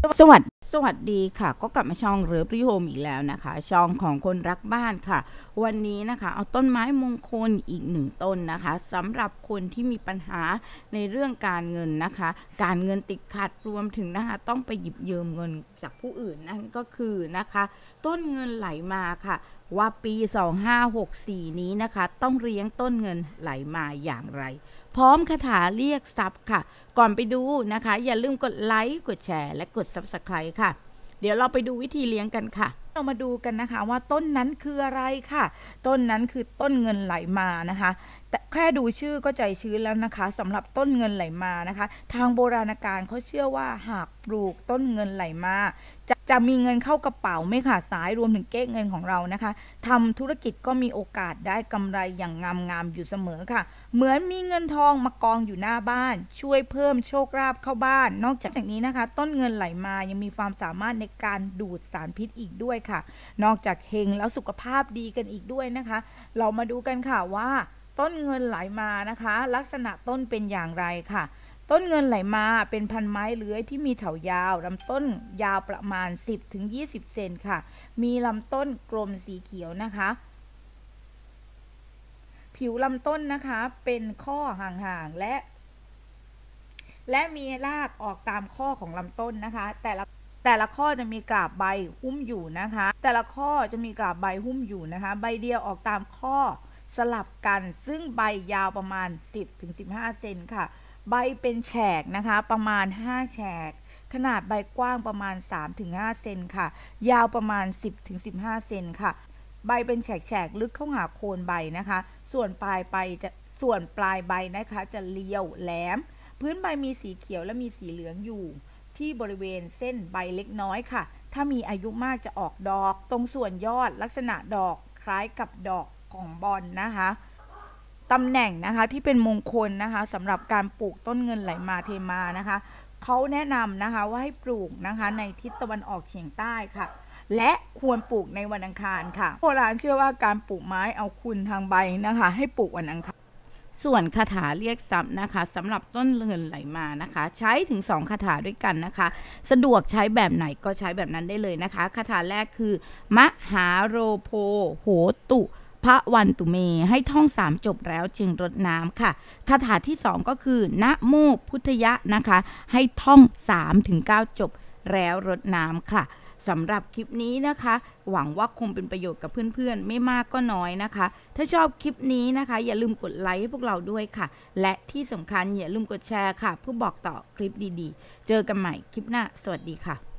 สวัสดีค่ะก็กลับมาช่องเลิฟรีโฮมอีกแล้วนะคะช่องของคนรักบ้านค่ะวันนี้นะคะเอาต้นไม้มงคลอีก1ต้นนะคะสำหรับคนที่มีปัญหาในเรื่องการเงินนะคะการเงินติดขัดรวมถึงนะคะต้องไปหยิบยืมเงินจากผู้อื่นนั่นก็คือนะคะต้นเงินไหลมาค่ะว่าปี2564นี้นะคะต้องเลี้ยงต้นเงินไหลมาอย่างไรพร้อมคาถาเรียกทรัพย์ค่ะก่อนไปดูนะคะอย่าลืมกดไลค์กดแชร์และกด Subscribe ค่ะเดี๋ยวเราไปดูวิธีเลี้ยงกันค่ะเรามาดูกันนะคะว่าต้นนั้นคืออะไรค่ะต้นนั้นคือต้นเงินไหลมานะคะแต่แค่ดูชื่อก็ใจชื้นแล้วนะคะสำหรับต้นเงินไหลมานะคะทางโบราณกาลเขาเชื่อว่าหากปลูกต้นเงินไหลมาจะมีเงินเข้ากระเป๋าไม่ขาดสายรวมถึงเก๊กเงินของเรานะคะทำธุรกิจก็มีโอกาสได้กำไรอย่างงามอยู่เสมอค่ะเหมือนมีเงินทองมากองอยู่หน้าบ้านช่วยเพิ่มโชคลาภเข้าบ้านนอกจากนี้นะคะต้นเงินไหลมายังมีความสามารถในการดูดสารพิษอีกด้วยค่ะนอกจากเฮงแล้วสุขภาพดีกันอีกด้วยนะคะเรามาดูกันค่ะว่าต้นเงินไหลมานะคะลักษณะต้นเป็นอย่างไรค่ะต้นเงินไหลมาเป็นพันไม้เลื้อยที่มีเถายาวลำต้นยาวประมาณ 10-20 เซนค่ะมีลำต้นกลมสีเขียวนะคะผิวลำต้นนะคะเป็นข้อห่างๆและมีรากออกตามข้อของลำต้นนะคะแต่ละข้อจะมีกาบใบหุ้มอยู่นะคะแต่ละข้อจะมีกาบใบหุ้มอยู่นะคะใบเดียวออกตามข้อสลับกันซึ่งใบยาวประมาณ 10-15 เซนค่ะใบเป็นแฉกนะคะประมาณ5แฉกขนาดใบกว้างประมาณ 3-5 เซนค่ะยาวประมาณ 10-15 เซนค่ะใบเป็นแฉกลึกเข้าหาโคนใบนะคะส่วนปลายใบนะคะจะเรียวแหลมพื้นใบมีสีเขียวและมีสีเหลืองอยู่ที่บริเวณเส้นใบเล็กน้อยค่ะถ้ามีอายุมากจะออกดอกตรงส่วนยอดลักษณะดอกคล้ายกับดอกของบอนนะคะตำแหน่งนะคะที่เป็นมงคลนะคะสำหรับการปลูกต้นเงินไหลมาเทมานะคะเขาแนะนำนะคะว่าให้ปลูกนะคะในทิศตะวันออกเฉียงใต้ค่ะและควรปลูกในวันอังคารค่ะโบราณเชื่อว่าการปลูกไม้เอาคุณทางใบนะคะให้ปลูกวันอังคารส่วนคาถาเรียกทรัพย์นะคะสำหรับต้นเงินไหลมานะคะใช้ถึง2คาถาด้วยกันนะคะสะดวกใช้แบบไหนก็ใช้แบบนั้นได้เลยนะคะคาถาแรกคือมหาโรโพโหตุพระวันตุเมให้ท่อง3จบแล้วจึงรดน้ำค่ะคาถาที่2ก็คือนะโมพุทธยะนะคะให้ท่อง 3-9 จบแล้วรดน้ำค่ะสำหรับคลิปนี้นะคะหวังว่าคงเป็นประโยชน์กับเพื่อนๆไม่มากก็น้อยนะคะถ้าชอบคลิปนี้นะคะอย่าลืมกดไลค์ให้พวกเราด้วยค่ะและที่สำคัญอย่าลืมกดแชร์ค่ะเพื่อบอกต่อคลิปดีๆเจอกันใหม่คลิปหน้าสวัสดีค่ะ